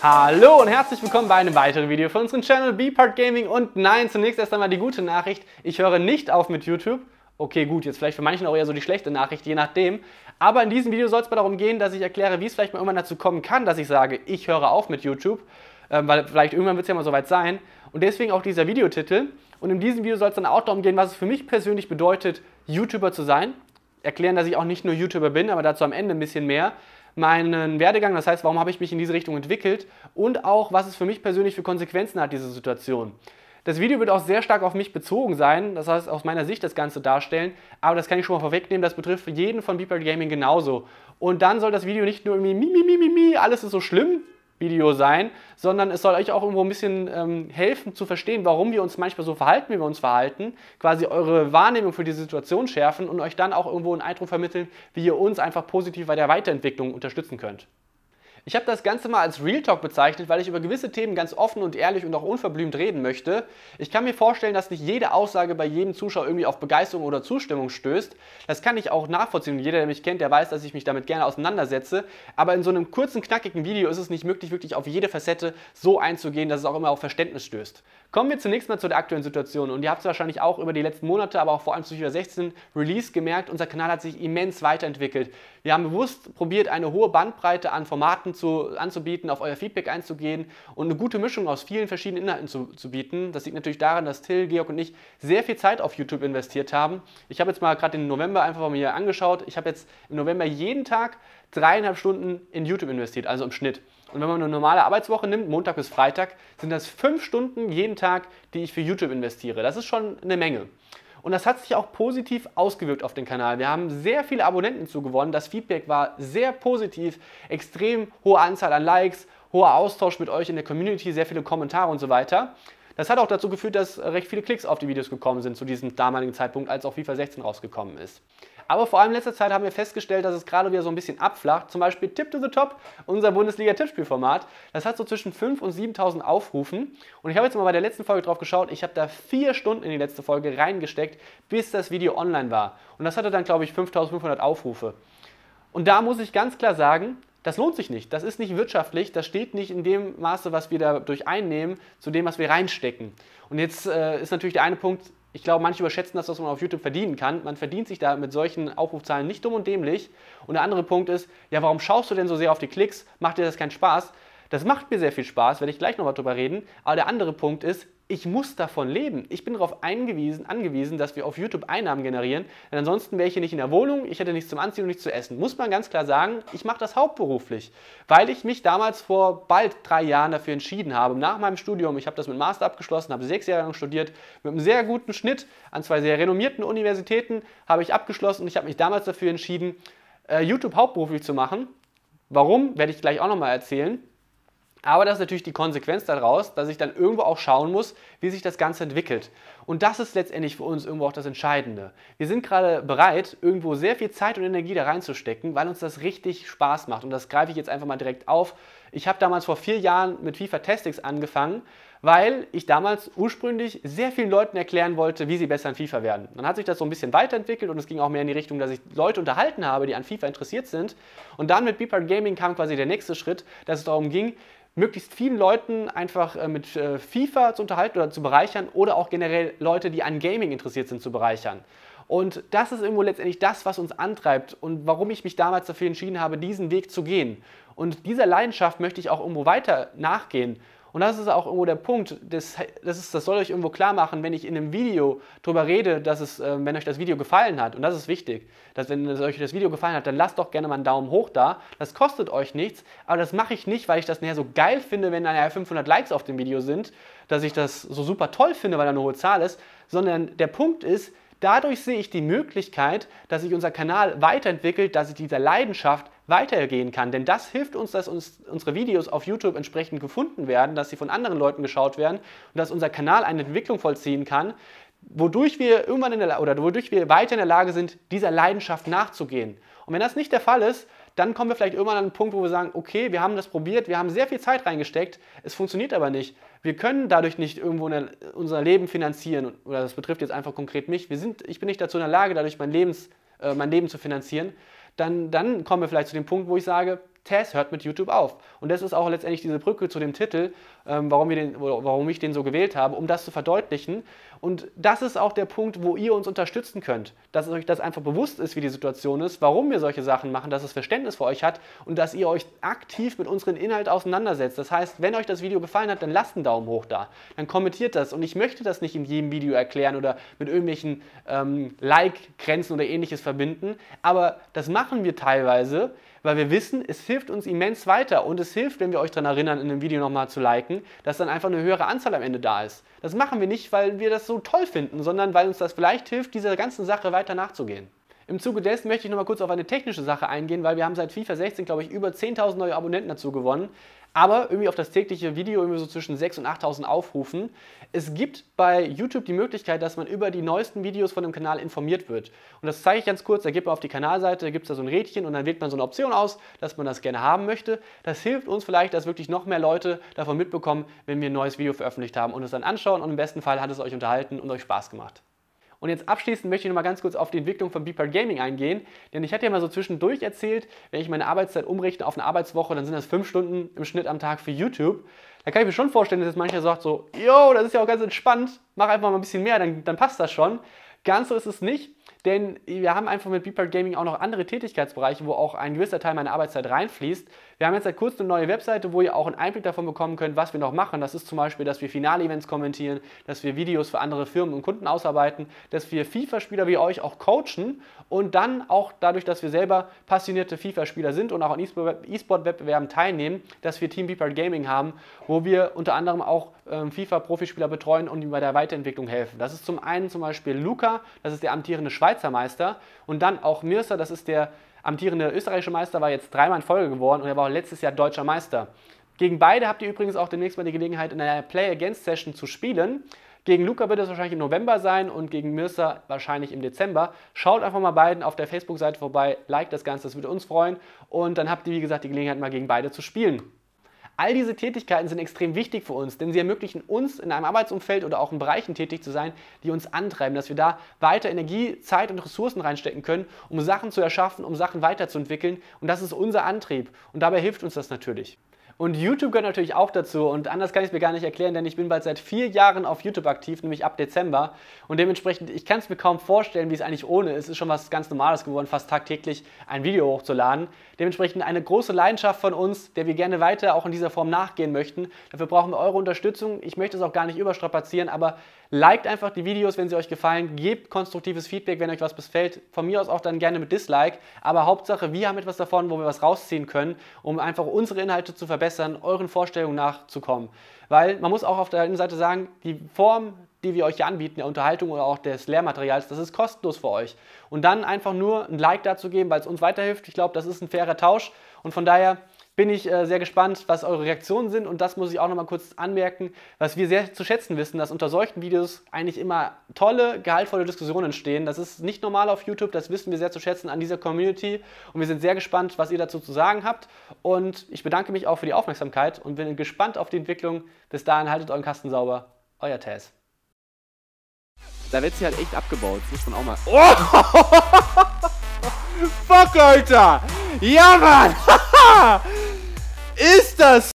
Hallo und herzlich willkommen bei einem weiteren Video von unserem Channel Beepart Gaming. Und nein, zunächst erst einmal die gute Nachricht, ich höre nicht auf mit YouTube. Okay, gut, jetzt vielleicht für manchen auch eher so die schlechte Nachricht, je nachdem. Aber in diesem Video soll es mal darum gehen, dass ich erkläre, wie es vielleicht mal irgendwann dazu kommen kann, dass ich sage, ich höre auf mit YouTube. Weil vielleicht irgendwann wird es ja mal soweit sein. Und deswegen auch dieser Videotitel. Und in diesem Video soll es dann auch darum gehen, was es für mich persönlich bedeutet, YouTuber zu sein. Erklären, dass ich auch nicht nur YouTuber bin, aber dazu am Ende ein bisschen mehr. Meinen Werdegang, das heißt, warum habe ich mich in diese Richtung entwickelt und auch, was es für mich persönlich für Konsequenzen hat, diese Situation. Das Video wird auch sehr stark auf mich bezogen sein, das heißt, aus meiner Sicht das Ganze darstellen, aber das kann ich schon mal vorwegnehmen, das betrifft für jeden von Beepart Gaming genauso. Und dann soll das Video nicht nur irgendwie alles ist so schlimm Video sein, sondern es soll euch auch irgendwo ein bisschen helfen zu verstehen, warum wir uns manchmal so verhalten, wie wir uns verhalten, quasi eure Wahrnehmung für diese Situation schärfen und euch dann auch irgendwo einen Eindruck vermitteln, wie ihr uns einfach positiv bei der Weiterentwicklung unterstützen könnt. Ich habe das Ganze mal als Real Talk bezeichnet, weil ich über gewisse Themen ganz offen und ehrlich und auch unverblümt reden möchte. Ich kann mir vorstellen, dass nicht jede Aussage bei jedem Zuschauer irgendwie auf Begeisterung oder Zustimmung stößt. Das kann ich auch nachvollziehen. Jeder, der mich kennt, der weiß, dass ich mich damit gerne auseinandersetze. Aber in so einem kurzen, knackigen Video ist es nicht möglich, wirklich auf jede Facette so einzugehen, dass es auch immer auf Verständnis stößt. Kommen wir zunächst mal zu der aktuellen Situation. Und ihr habt es wahrscheinlich auch über die letzten Monate, aber auch vor allem zu FIFA 16 Release gemerkt, unser Kanal hat sich immens weiterentwickelt. Wir haben bewusst probiert, eine hohe Bandbreite an Formaten anzubieten, auf euer Feedback einzugehen und eine gute Mischung aus vielen verschiedenen Inhalten zu bieten. Das liegt natürlich daran, dass Till, Georg und ich sehr viel Zeit auf YouTube investiert haben. Ich habe jetzt mal gerade den November einfach mal mir angeschaut. Ich habe jetzt im November jeden Tag 3,5 Stunden in YouTube investiert, also im Schnitt. Und wenn man eine normale Arbeitswoche nimmt, Montag bis Freitag, sind das 5 Stunden jeden Tag, die ich für YouTube investiere. Das ist schon eine Menge. Und das hat sich auch positiv ausgewirkt auf den Kanal. Wir haben sehr viele Abonnenten zugewonnen. Das Feedback war sehr positiv. Extrem hohe Anzahl an Likes, hoher Austausch mit euch in der Community, sehr viele Kommentare und so weiter. Das hat auch dazu geführt, dass recht viele Klicks auf die Videos gekommen sind zu diesem damaligen Zeitpunkt, als auch FIFA 16 rausgekommen ist. Aber vor allem in letzter Zeit haben wir festgestellt, dass es gerade wieder so ein bisschen abflacht. Zum Beispiel Tip to the Top, unser Bundesliga-Tippspielformat. Das hat so zwischen 5.000 und 7.000 Aufrufen. Und ich habe jetzt mal bei der letzten Folge drauf geschaut. Ich habe da 4 Stunden in die letzte Folge reingesteckt, bis das Video online war. Und das hatte dann, glaube ich, 5.500 Aufrufe. Und da muss ich ganz klar sagen, das lohnt sich nicht. Das ist nicht wirtschaftlich. Das steht nicht in dem Maße, was wir dadurch einnehmen, zu dem, was wir reinstecken. Und jetzt ist natürlich der eine Punkt, ich glaube, manche überschätzen das, was man auf YouTube verdienen kann. Man verdient sich da mit solchen Aufrufzahlen nicht dumm und dämlich. Und der andere Punkt ist, ja, warum schaust du denn so sehr auf die Klicks? Macht dir das keinen Spaß? Das macht mir sehr viel Spaß, werde ich gleich nochmal drüber reden. Aber der andere Punkt ist, ich muss davon leben. Ich bin darauf angewiesen, dass wir auf YouTube Einnahmen generieren. Denn ansonsten wäre ich hier nicht in der Wohnung, ich hätte nichts zum Anziehen und nichts zu essen. Muss man ganz klar sagen, ich mache das hauptberuflich. Weil ich mich damals vor bald 3 Jahren dafür entschieden habe, nach meinem Studium, ich habe das mit Master abgeschlossen, habe 6 Jahre lang studiert, mit einem sehr guten Schnitt an 2 sehr renommierten Universitäten habe ich abgeschlossen und ich habe mich damals dafür entschieden, YouTube hauptberuflich zu machen. Warum, werde ich gleich auch nochmal erzählen. Aber das ist natürlich die Konsequenz daraus, dass ich dann irgendwo auch schauen muss, wie sich das Ganze entwickelt. Und das ist letztendlich für uns irgendwo auch das Entscheidende. Wir sind gerade bereit, irgendwo sehr viel Zeit und Energie da reinzustecken, weil uns das richtig Spaß macht. Und das greife ich jetzt einfach mal direkt auf. Ich habe damals vor 4 Jahren mit FIFA Tactics angefangen, weil ich damals ursprünglich sehr vielen Leuten erklären wollte, wie sie besser an FIFA werden. Dann hat sich das so ein bisschen weiterentwickelt und es ging auch mehr in die Richtung, dass ich Leute unterhalten habe, die an FIFA interessiert sind. Und dann mit Beepart Gaming kam quasi der nächste Schritt, dass es darum ging, möglichst vielen Leuten einfach mit FIFA zu unterhalten oder zu bereichern oder auch generell Leute, die an Gaming interessiert sind, zu bereichern. Und das ist irgendwo letztendlich das, was uns antreibt und warum ich mich damals dafür entschieden habe, diesen Weg zu gehen. Und dieser Leidenschaft möchte ich auch irgendwo weiter nachgehen. Und das ist auch irgendwo der Punkt, das soll euch irgendwo klar machen, wenn ich in einem Video darüber rede, dass wenn euch das Video gefallen hat, und das ist wichtig, dass wenn euch das Video gefallen hat, dann lasst doch gerne mal einen Daumen hoch da, das kostet euch nichts, aber das mache ich nicht, weil ich das nachher so geil finde, wenn dann 500 Likes auf dem Video sind, dass ich das so super toll finde, weil da eine hohe Zahl ist, sondern der Punkt ist, dadurch sehe ich die Möglichkeit, dass sich unser Kanal weiterentwickelt, dass ich dieser Leidenschaft weitergehen kann. Denn das hilft uns, dass unsere Videos auf YouTube entsprechend gefunden werden, dass sie von anderen Leuten geschaut werden und dass unser Kanal eine Entwicklung vollziehen kann, wodurch wir wodurch wir weiter in der Lage sind, dieser Leidenschaft nachzugehen. Und wenn das nicht der Fall ist, dann kommen wir vielleicht irgendwann an einen Punkt, wo wir sagen, okay, wir haben das probiert, wir haben sehr viel Zeit reingesteckt, es funktioniert aber nicht. Wir können dadurch nicht irgendwo unser Leben finanzieren, oder das betrifft jetzt einfach konkret mich. Ich bin nicht dazu in der Lage, dadurch mein Leben zu finanzieren. Dann kommen wir vielleicht zu dem Punkt, wo ich sage, Taz hört mit YouTube auf. Und das ist auch letztendlich diese Brücke zu dem Titel, warum ich den so gewählt habe, um das zu verdeutlichen. Und das ist auch der Punkt, wo ihr uns unterstützen könnt, dass euch das einfach bewusst ist, wie die Situation ist, warum wir solche Sachen machen, dass es Verständnis für euch hat und dass ihr euch aktiv mit unserem Inhalt auseinandersetzt. Das heißt, wenn euch das Video gefallen hat, dann lasst einen Daumen hoch da, dann kommentiert das. Und ich möchte das nicht in jedem Video erklären oder mit irgendwelchen Like-Grenzen oder ähnliches verbinden, aber das machen wir teilweise, weil wir wissen, es hilft uns immens weiter und es hilft, wenn wir euch daran erinnern, in einem Video nochmal zu liken, dass dann einfach eine höhere Anzahl am Ende da ist. Das machen wir nicht, weil wir das so toll finden, sondern weil uns das vielleicht hilft, dieser ganzen Sache weiter nachzugehen. Im Zuge dessen möchte ich nochmal kurz auf eine technische Sache eingehen, weil wir haben seit FIFA 16, glaube ich, über 10.000 neue Abonnenten dazu gewonnen. Aber irgendwie auf das tägliche Video irgendwie so zwischen 6.000 und 8.000 Aufrufen. Es gibt bei YouTube die Möglichkeit, dass man über die neuesten Videos von dem Kanal informiert wird. Und das zeige ich ganz kurz, da geht man auf die Kanalseite, da gibt es da so ein Rädchen und dann wählt man so eine Option aus, dass man das gerne haben möchte. Das hilft uns vielleicht, dass wirklich noch mehr Leute davon mitbekommen, wenn wir ein neues Video veröffentlicht haben und es dann anschauen und im besten Fall hat es euch unterhalten und euch Spaß gemacht. Und jetzt abschließend möchte ich noch mal ganz kurz auf die Entwicklung von Beepart Gaming eingehen, denn ich hatte ja mal so zwischendurch erzählt, wenn ich meine Arbeitszeit umrechne auf eine Arbeitswoche, dann sind das 5 Stunden im Schnitt am Tag für YouTube. Da kann ich mir schon vorstellen, dass jetzt mancher sagt so, yo, das ist ja auch ganz entspannt, mach einfach mal ein bisschen mehr, dann passt das schon. Ganz so ist es nicht, denn wir haben einfach mit Beepart Gaming auch noch andere Tätigkeitsbereiche, wo auch ein gewisser Teil meiner Arbeitszeit reinfließt. Wir haben jetzt seit kurzem eine neue Webseite, wo ihr auch einen Einblick davon bekommen könnt, was wir noch machen. Das ist zum Beispiel, dass wir Finale-Events kommentieren, dass wir Videos für andere Firmen und Kunden ausarbeiten, dass wir FIFA-Spieler wie euch auch coachen und dann auch dadurch, dass wir selber passionierte FIFA-Spieler sind und auch an E-Sport-Wettbewerben teilnehmen, dass wir Team Beepart Gaming haben, wo wir unter anderem auch FIFA-Profispieler betreuen und ihm bei der Weiterentwicklung helfen. Das ist zum einen zum Beispiel Luca, das ist der amtierende Schweizer Meister und dann auch Mirza, das ist der amtierende österreichische Meister, war jetzt 3-mal in Folge geworden und er war auch letztes Jahr deutscher Meister. Gegen beide habt ihr übrigens auch demnächst mal die Gelegenheit, in einer Play-Against-Session zu spielen. Gegen Luca wird es wahrscheinlich im November sein und gegen Mirza wahrscheinlich im Dezember. Schaut einfach mal beiden auf der Facebook-Seite vorbei, liked das Ganze, das würde uns freuen und dann habt ihr, wie gesagt, die Gelegenheit, mal gegen beide zu spielen. All diese Tätigkeiten sind extrem wichtig für uns, denn sie ermöglichen uns, in einem Arbeitsumfeld oder auch in Bereichen tätig zu sein, die uns antreiben, dass wir da weiter Energie, Zeit und Ressourcen reinstecken können, um Sachen zu erschaffen, um Sachen weiterzuentwickeln. Und das ist unser Antrieb. Und dabei hilft uns das natürlich. Und YouTube gehört natürlich auch dazu und anders kann ich es mir gar nicht erklären, denn ich bin bald seit 4 Jahren auf YouTube aktiv, nämlich ab Dezember und dementsprechend, ich kann es mir kaum vorstellen, wie es eigentlich ohne ist. Es ist schon was ganz Normales geworden, fast tagtäglich ein Video hochzuladen. Dementsprechend eine große Leidenschaft von uns, der wir gerne weiter auch in dieser Form nachgehen möchten. Dafür brauchen wir eure Unterstützung. Ich möchte es auch gar nicht überstrapazieren, aber liked einfach die Videos, wenn sie euch gefallen, gebt konstruktives Feedback, wenn euch was missfällt. Von mir aus auch dann gerne mit Dislike, aber Hauptsache, wir haben etwas davon, wo wir was rausziehen können, um einfach unsere Inhalte zu verbessern, euren Vorstellungen nachzukommen. Weil man muss auch auf der einen Seite sagen, die Form, die wir euch hier anbieten, der Unterhaltung oder auch des Lehrmaterials, das ist kostenlos für euch. Und dann einfach nur ein Like dazu geben, weil es uns weiterhilft, ich glaube, das ist ein fairer Tausch und von daher bin ich sehr gespannt, was eure Reaktionen sind und das muss ich auch noch mal kurz anmerken, was wir sehr zu schätzen wissen, dass unter solchen Videos eigentlich immer tolle, gehaltvolle Diskussionen entstehen. Das ist nicht normal auf YouTube, das wissen wir sehr zu schätzen an dieser Community und wir sind sehr gespannt, was ihr dazu zu sagen habt und ich bedanke mich auch für die Aufmerksamkeit und bin gespannt auf die Entwicklung. Bis dahin, haltet euren Kasten sauber. Euer Taz. Da wird sie halt echt abgebaut, das muss man auch mal... Oh! Fuck, Alter! Ja, Mann! Ist das